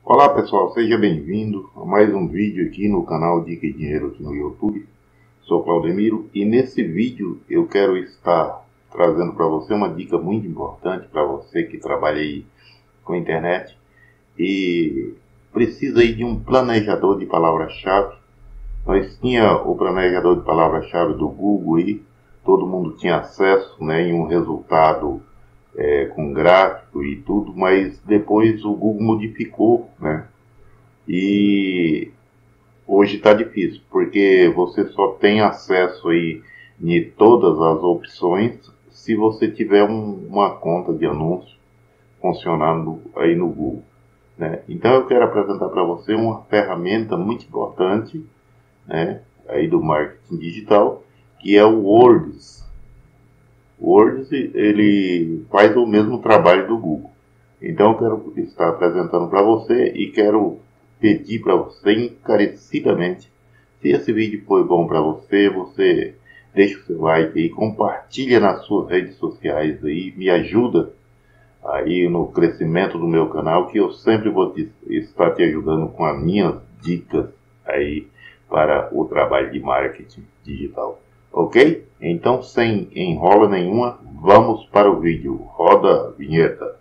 Olá pessoal, seja bem-vindo a mais um vídeo aqui no canal Dica de Dinheiro aqui no YouTube. Sou Claudemiro e nesse vídeo eu quero estar trazendo para você uma dica muito importante para você que trabalha aí com internet e precisa aí de um planejador de palavra-chave. Nós tinha o planejador de palavra-chave do Google aí, todo mundo tinha acesso, né, em um resultado com gráfico e tudo, mas depois o Google modificou, né? E hoje está difícil, porque você só tem acesso aí em todas as opções se você tiver uma conta de anúncio funcionando aí no Google, né? Então eu quero apresentar para você uma ferramenta muito importante, né, aí do marketing digital, que é o Words. O Words ele faz o mesmo trabalho do Google. Então eu quero estar apresentando para você e quero pedir para você encarecidamente, se esse vídeo foi bom para você, você deixa o seu like aí, compartilha nas suas redes sociais aí, me ajuda aí no crescimento do meu canal, que eu sempre vou estar te ajudando com as minhas dicas aí para o trabalho de marketing digital. Ok? Então, sem enrola nenhuma, vamos para o vídeo. Roda a vinheta.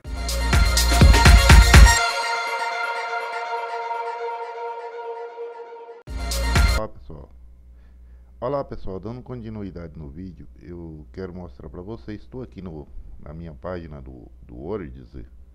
Olá pessoal, dando continuidade no vídeo, eu quero mostrar para vocês, estou aqui na minha página do Words,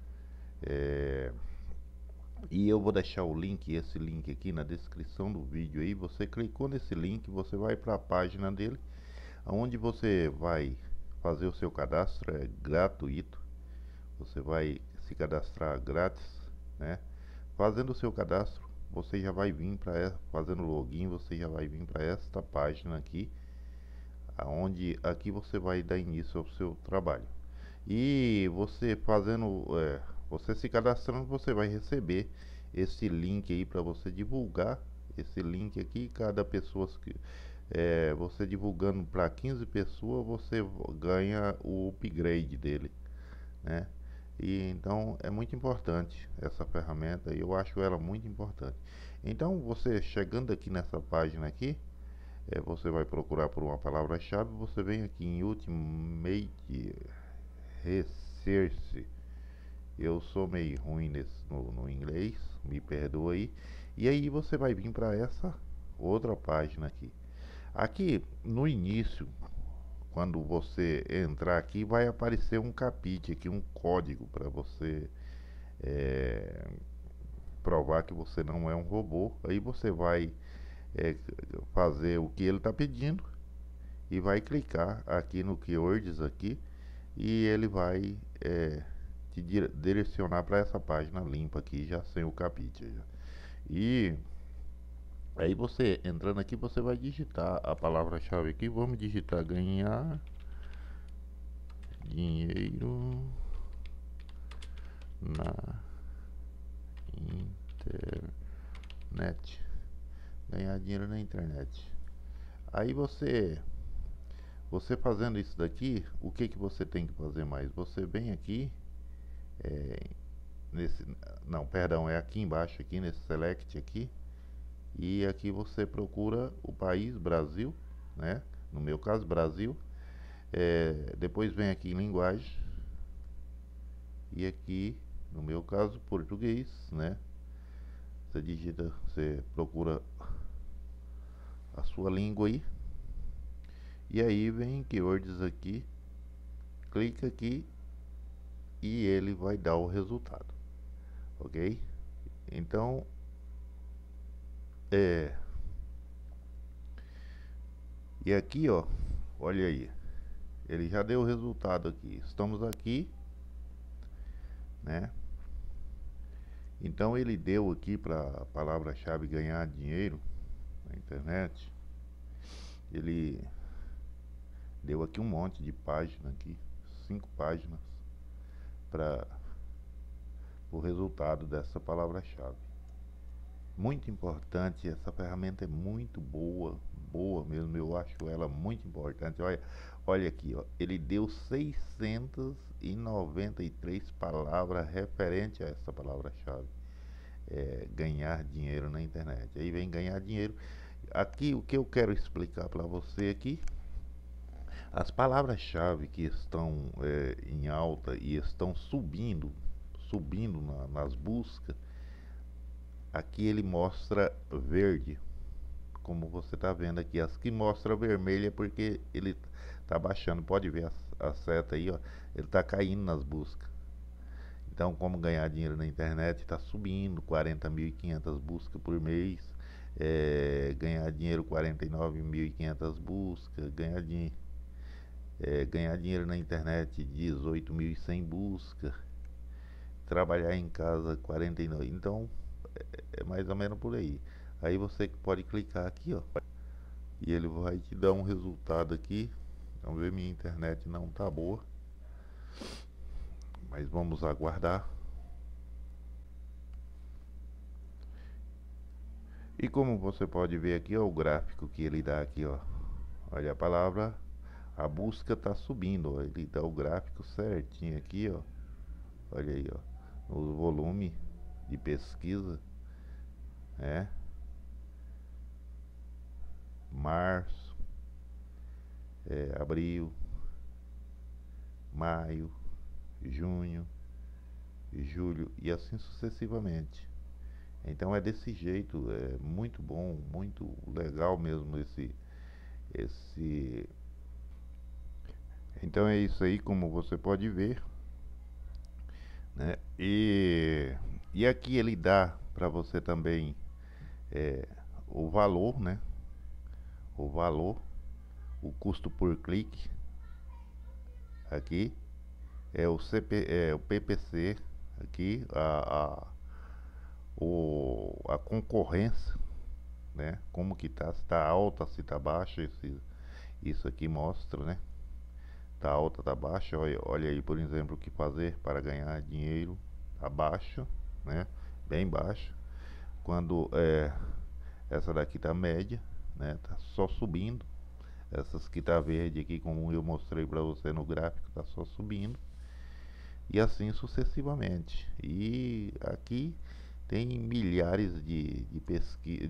e eu vou deixar o link, esse link aqui na descrição do vídeo aí. Você clicou nesse link, você vai para a página dele, onde você vai fazer o seu cadastro, é gratuito, você vai se cadastrar grátis, né? Fazendo o seu cadastro, você já vai vir para, fazendo login, você já vai vir para esta página aqui, aonde aqui você vai dar início ao seu trabalho. E você fazendo, você se cadastrando, você vai receber esse link aí para você divulgar esse link aqui. Cada pessoa que você divulgando para 15 pessoas, você ganha o upgrade dele, né? E então é muito importante essa ferramenta, eu acho ela muito importante. Então você chegando aqui nessa página aqui, você vai procurar por uma palavra-chave, você vem aqui em Ultimate Research. Eu sou meio ruim no inglês, me perdoa aí. E aí você vai vir para essa outra página aqui. Aqui no início, quando você entrar aqui, vai aparecer um capítulo aqui, um código para você é, provar que você não é um robô. Aí você vai fazer o que ele está pedindo e vai clicar aqui no Keywords aqui, e ele vai te direcionar para essa página limpa aqui, já sem o capítulo. E aí você entrando aqui, você vai digitar a palavra-chave aqui. Vamos digitar ganhar dinheiro na internet. Ganhar dinheiro na internet. Aí você fazendo isso daqui, o que que você tem que fazer mais? Você vem aqui é, nesse, não, perdão, é aqui embaixo, aqui nesse select aqui, e aqui você procura o país Brasil, né? No meu caso Brasil. Depois vem aqui em linguagem, e aqui no meu caso português, né? Você digita, você procura a sua língua aí, e aí vem keywords aqui, clica aqui e ele vai dar o resultado, ok? Então e aqui ó, olha aí, ele já deu o resultado aqui. Estamos aqui, né? Então ele deu aqui para a palavra-chave ganhar dinheiro na internet, ele deu aqui um monte de página aqui, 5 páginas para o resultado dessa palavra-chave. Muito importante, essa ferramenta é muito boa, boa mesmo, eu acho ela muito importante. Olha aqui, ó, ele deu 693 palavras referente a essa palavra-chave. ganhar dinheiro na internet. Aí vem ganhar dinheiro. Aqui o que eu quero explicar para você aqui, as palavras-chave que estão em alta e estão subindo nas buscas. Aqui ele mostra verde, como você está vendo aqui. As que mostra vermelho é porque ele está baixando. Pode ver a seta aí, ó. Ele está caindo nas buscas. Então, como ganhar dinheiro na internet, está subindo 40.500 buscas por mês. Ganhar dinheiro 49.500 buscas. Ganhar dinheiro na internet 18.100 buscas. Trabalhar em casa 49. Então é mais ou menos por aí. Aí você pode clicar aqui, ó, e ele vai te dar um resultado aqui. Vamos ver, minha internet não tá boa, mas vamos aguardar. E como você pode ver aqui, ó, o gráfico que ele dá aqui, ó. Olha a palavra, a busca tá subindo, ó. Ele dá o gráfico certinho aqui, ó. Olha aí, ó, o volume de pesquisa, março, abril, maio, junho, julho e assim sucessivamente. Então é desse jeito, é muito bom, muito legal mesmo esse. Então é isso aí, como você pode ver, né? E aqui ele dá para você também o valor, né? O valor, o custo por clique. Aqui é o PPC, aqui a concorrência, né? Como que tá, se tá alta, se tá baixa, isso aqui mostra, né? Tá alta, tá baixa. Olha aí, por exemplo, o que fazer para ganhar dinheiro. Tá baixo, né? Bem baixo. Quando essa daqui tá média, né? Tá só subindo. Essas que tá verde aqui, como eu mostrei para você no gráfico, tá só subindo. E assim sucessivamente. E aqui tem milhares de pesquisa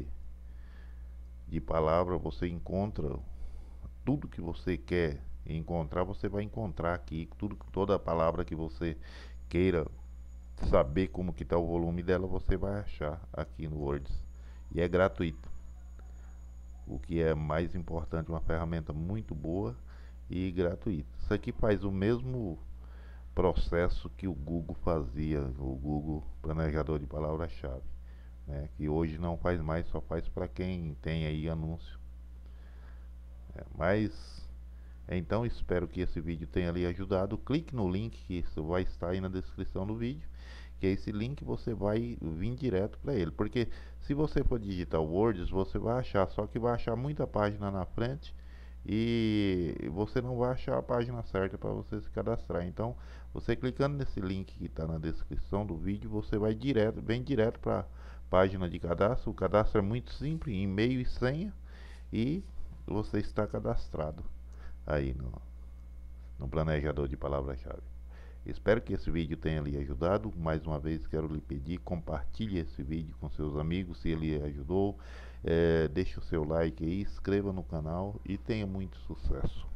de palavras. Você encontra tudo que você quer encontrar, você vai encontrar aqui. Toda palavra que você queira saber como que está o volume dela, você vai achar aqui no Words. E é gratuito, o que é mais importante, uma ferramenta muito boa e gratuita. Isso aqui faz o mesmo processo que o Google fazia, o Google Planejador de Palavras-Chave, né? Que hoje não faz mais, só faz para quem tem aí anúncio. Mas então espero que esse vídeo tenha lhe ajudado. Clique no link que isso vai estar aí na descrição do vídeo, que é esse link, você vai vir direto para ele, porque se você for digitar Words, você vai achar, só que vai achar muita página na frente e você não vai achar a página certa para você se cadastrar. Então, você clicando nesse link que está na descrição do vídeo, você vai bem direto para a página de cadastro. O cadastro é muito simples, e-mail e senha, e você está cadastrado aí no planejador de palavras-chave. Espero que esse vídeo tenha lhe ajudado. Mais uma vez quero lhe pedir, compartilhe esse vídeo com seus amigos se ele ajudou. Deixe o seu like aí, inscreva no canal e tenha muito sucesso.